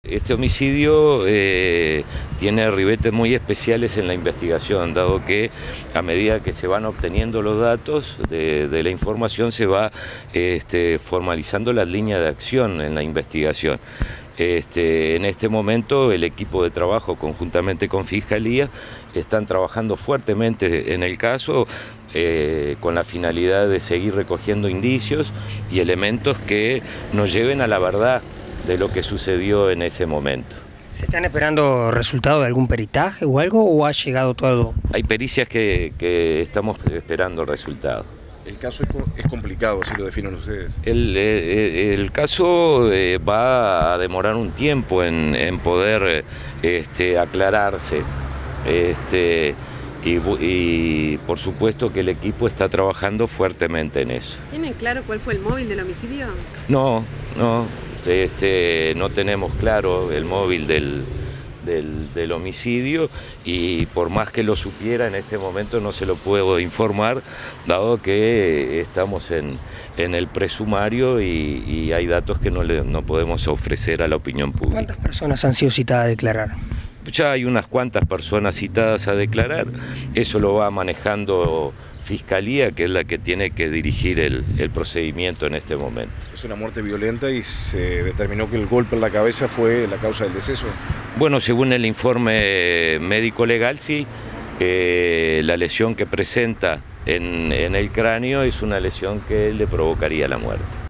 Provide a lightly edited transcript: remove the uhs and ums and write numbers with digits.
Este homicidio tiene ribetes muy especiales en la investigación, dado que a medida que se van obteniendo los datos de la información se va formalizando las líneas de acción en la investigación. En este momento el equipo de trabajo conjuntamente con Fiscalía están trabajando fuertemente en el caso con la finalidad de seguir recogiendo indicios y elementos que nos lleven a la verdad de lo que sucedió en ese momento. ¿Se están esperando resultados de algún peritaje o algo, o ha llegado todo? Hay pericias que estamos esperando el resultado. El caso es complicado, si lo definen ustedes. El caso va a demorar un tiempo en poder aclararse. Y por supuesto que el equipo está trabajando fuertemente en eso. ¿Tienen claro cuál fue el móvil del homicidio? No tenemos claro el móvil del homicidio, y por más que lo supiera en este momento no se lo puedo informar, dado que estamos en el presumario y hay datos que no podemos ofrecer a la opinión pública. ¿Cuántas personas han sido citadas a declarar? Ya hay unas cuantas personas citadas a declarar, eso lo va manejando Fiscalía, que es la que tiene que dirigir el procedimiento en este momento. Es una muerte violenta y se determinó que el golpe en la cabeza fue la causa del deceso. Bueno, según el informe médico legal, sí, la lesión que presenta en el cráneo es una lesión que le provocaría la muerte.